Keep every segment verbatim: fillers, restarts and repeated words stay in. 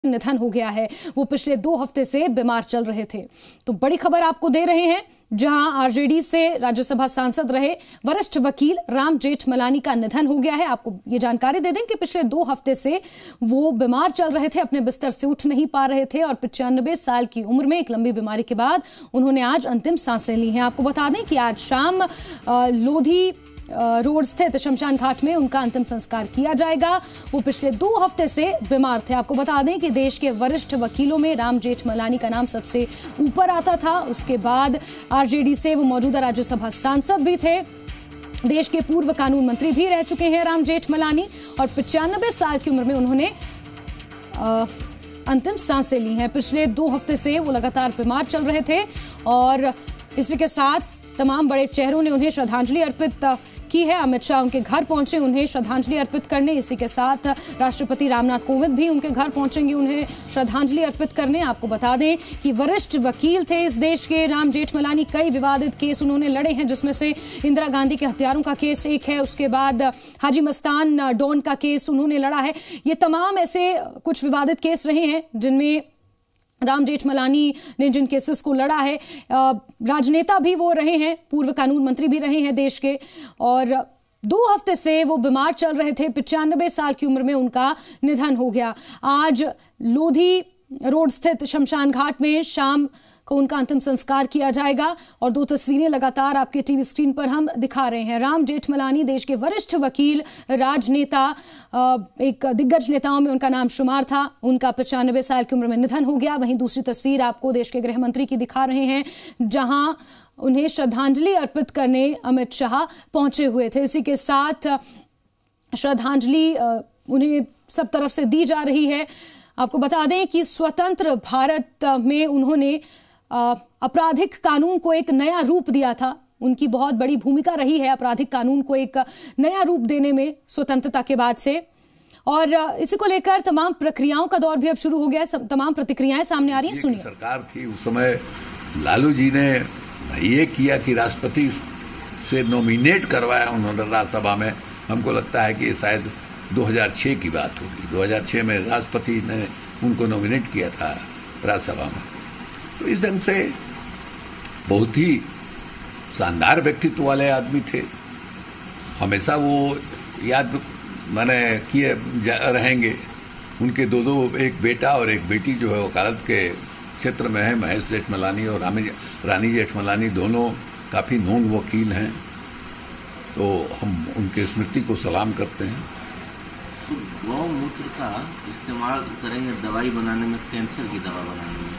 निधन हो गया है। वो पिछले दो हफ्ते से बीमार चल रहे थे। तो बड़ी खबर आपको दे रहे हैं, जहां आरजेडी से राज्यसभा सांसद रहे वरिष्ठ वकील राम जेठमलानी का निधन हो गया है। आपको ये जानकारी दे दें कि पिछले दो हफ्ते से वो बीमार चल रहे थे, अपने बिस्तर से उठ नहीं पा रहे थे और पचानवे साल की उम्र में एक लंबी बीमारी के बाद उन्होंने आज अंतिम सांसें ली हैं। आपको बता दें कि आज शाम लोधी रोड स्थित शमशान घाट में उनका अंतिम संस्कार किया जाएगा। वो पिछले दो हफ्ते से बीमार थे। आपको बता दें कि देश के वरिष्ठ वकीलों में राम जेठमलानी का नाम सबसे ऊपर आता था। उसके बाद आरजेडी से वो मौजूदा राज्यसभा सांसद भी थे। देश के पूर्व कानून मंत्री भी रह चुके हैं राम जेठमलानी और पचानवे साल की उम्र में उन्होंने आ, अंतिम सांसें ली हैं। पिछले दो हफ्ते से वो लगातार बीमार चल रहे थे और इसी के साथ तमाम बड़े चेहरों ने उन्हें श्रद्धांजलि अर्पित की है। अमित शाह उनके घर पहुंचे उन्हें श्रद्धांजलि अर्पित करने। इसी के साथ राष्ट्रपति रामनाथ कोविंद भी उनके घर पहुंचेंगे उन्हें श्रद्धांजलि अर्पित करने। आपको बता दें कि वरिष्ठ वकील थे इस देश के राम जेठमलानी। कई विवादित केस उन्होंने लड़े हैं, जिसमें से इंदिरा गांधी के हत्यारों का केस एक है। उसके बाद हाजी मस्तान डॉन का केस उन्होंने लड़ा है। ये तमाम ऐसे कुछ विवादित केस रहे हैं जिनमें राम जेठमलानी ने जिन केसेस को लड़ा है। राजनेता भी वो रहे हैं, पूर्व कानून मंत्री भी रहे हैं देश के, और दो हफ्ते से वो बीमार चल रहे थे। पचानवे साल की उम्र में उनका निधन हो गया। आज लोधी रोड स्थित शमशान घाट में शाम को उनका अंतिम संस्कार किया जाएगा और दो तस्वीरें लगातार आपके टीवी स्क्रीन पर हम दिखा रहे हैं। राम जेठमलानी देश के वरिष्ठ वकील, राजनेता, एक दिग्गज नेताओं में उनका नाम शुमार था। उनका पचानवे साल की उम्र में निधन हो गया। वहीं दूसरी तस्वीर आपको देश के गृह मंत्री की दिखा रहे हैं, जहां उन्हें श्रद्धांजलि अर्पित करने अमित शाह पहुंचे हुए थे। इसी के साथ श्रद्धांजलि उन्हें सब तरफ से दी जा रही है। आपको बता दें कि स्वतंत्र भारत में उन्होंने आपराधिक कानून को एक नया रूप दिया था। उनकी बहुत बड़ी भूमिका रही है आपराधिक कानून को एक नया रूप देने में स्वतंत्रता के बाद से। और इसी को लेकर तमाम प्रक्रियाओं का दौर भी अब शुरू हो गया है। तमाम प्रतिक्रियाएं सामने आ रही हैं, सुनिए। सरकार थी उस समय, लालू जी ने ये किया कि राष्ट्रपति से नॉमिनेट करवाया उन्होंने राज्यसभा में। हमको लगता है कि शायद दो हज़ार छह की बात होगी। दो हज़ार छह में राष्ट्रपति ने उनको नॉमिनेट किया था राज्यसभा में। तो इस ढंग से बहुत ही शानदार व्यक्तित्व वाले आदमी थे। हमेशा वो याद मैंने किए रहेंगे। उनके दो दो एक बेटा और एक बेटी जो है वकालत के क्षेत्र में है। महेश जेठमलानी और रानी जेठमलानी दोनों काफ़ी नोन वकील हैं। तो हम उनके स्मृति को सलाम करते हैं। गौमूत्र का इस्तेमाल करेंगे दवाई बनाने में, कैंसर की दवा बनाने में,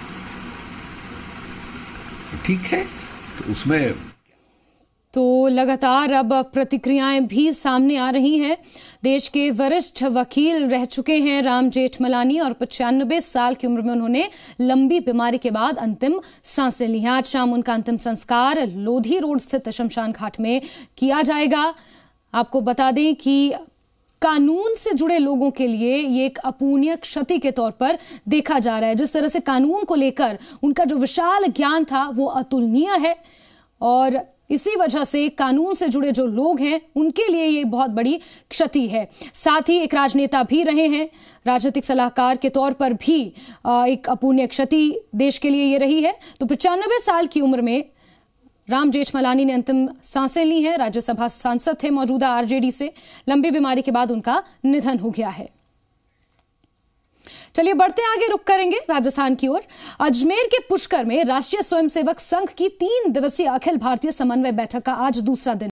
ठीक है। तो उसमें तो लगातार अब प्रतिक्रियाएं भी सामने आ रही हैं। देश के वरिष्ठ वकील रह चुके हैं राम जेठमलानी और पचानवे साल की उम्र में उन्होंने लंबी बीमारी के बाद अंतिम सांसें ली हैं। आज शाम उनका अंतिम संस्कार लोधी रोड स्थित शमशान घाट में किया जाएगा। आपको बता दें कि कानून से जुड़े लोगों के लिए ये एक अपूर्णीय क्षति के तौर पर देखा जा रहा है। जिस तरह से कानून को लेकर उनका जो विशाल ज्ञान था वो अतुलनीय है और इसी वजह से कानून से जुड़े जो लोग हैं उनके लिए ये बहुत बड़ी क्षति है। साथ ही एक राजनेता भी रहे हैं, राजनीतिक सलाहकार के तौर पर भी एक अपूर्णीय क्षति देश के लिए ये रही है। तो पचानवे साल की उम्र में राम जेठमलानी ने अंतिम सांसें ली हैं। राज्यसभा सांसद थे मौजूदा आरजेडी से। लंबी बीमारी के बाद उनका निधन हो गया है। चलिए बढ़ते आगे, रुक करेंगे राजस्थान की ओर। अजमेर के पुष्कर में राष्ट्रीय स्वयंसेवक संघ की तीन दिवसीय अखिल भारतीय समन्वय बैठक का आज दूसरा दिन